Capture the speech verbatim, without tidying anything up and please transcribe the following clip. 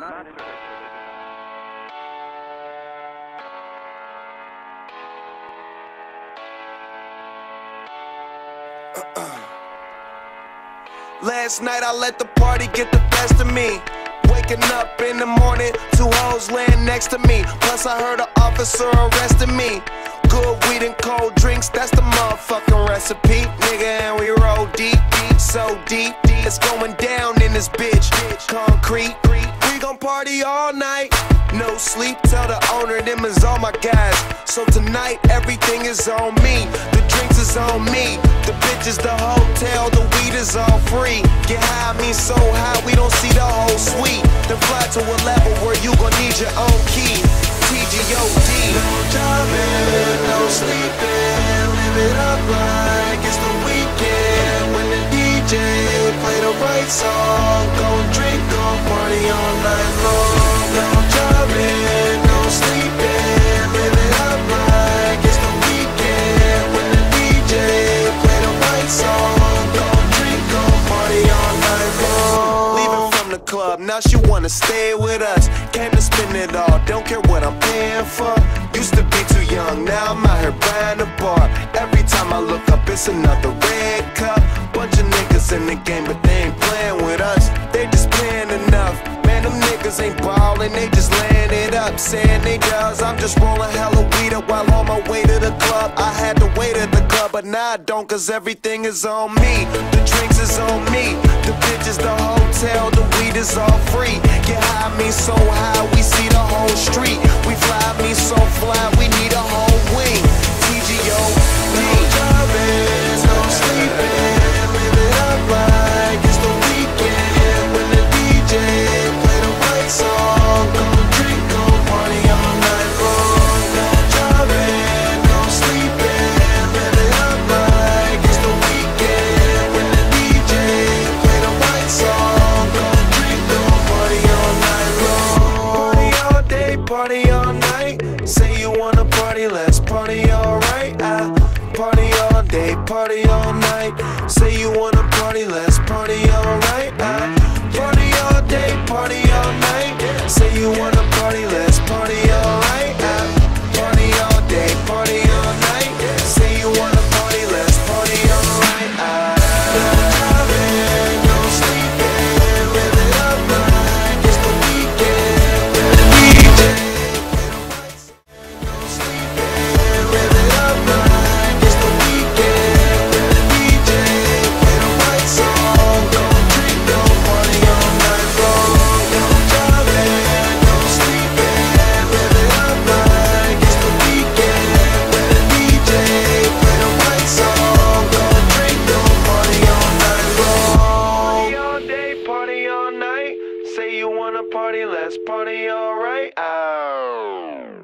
Last night I let the party get the best of me. Waking up in the morning, two hoes laying next to me. Plus I heard an officer arresting me. Good weed and cold drinks, that's the motherfucking recipe. Nigga, and we roll deep, deep, so deep, deep. It's going down in this bitch. Concrete, we gon' party all night. No sleep, tell the owner them is all my guys. So tonight everything is on me. The drinks is on me. The bitches, the hotel, the weed is all free. Get high, me so high we don't see the whole suite. Then fly to a level where you gon' need your own key. T G O D. No driving, no sleeping. Live it up like it's the weekend. When the D J play the right song, gon' drink, gon' party all night long. No driving, no sleeping. Live it up like it's the weekend. When the D J play the right song, gon' drink, gon' party all night long. Leaving from the club, now she wanna stay with us. Came to spend it all, don't care what I'm paying for. Used to be too young, now I'm out here buying a bar. Every time I look up, it's another red cup. Bunch of niggas in the game, but they ain't playing with us. They just playing enough. Man, them niggas ain't ballin', they just laying it up. Saying they does, I'm just rolling hella weed up while on my way to the club. I had to wait at the club, but now I don't, cause everything is on me. The drinks is on me. The bitches, the hotel, the weed is all free. Get high, me so high, we see the whole street. We fly, me so fly, we need a whole wing. T G O D. No driving, no sleeping. Live it up like it's the weekend. When the D J play the right song, gon' drink, gon' party all night long. No driving, no sleeping. Live it up like it's the weekend. When the D J play the right song, gon' drink, gon' party all night long. Party all day, party all night. Say you wanna party, let's party alright. I party all day, party all night. Say you wanna party, let's party alright. I party all day, party all night. Say you wanna party, let's party alright. I party all day, party all night. Say you wanna party, let's party alright. I No driving, no sleeping. Live it up like it's the weekend. When the D J play the right song, no sleeping. Live it up like it's the weekend. When the D J play the right song, gon' drink, gon' party all night long. No driving, no sleeping. Live it up like it's the weekend. When the D J play the right song, gon' drink, gon' party all night long. Party all day, party all night. Say you wanna party, let's party alright. Oh.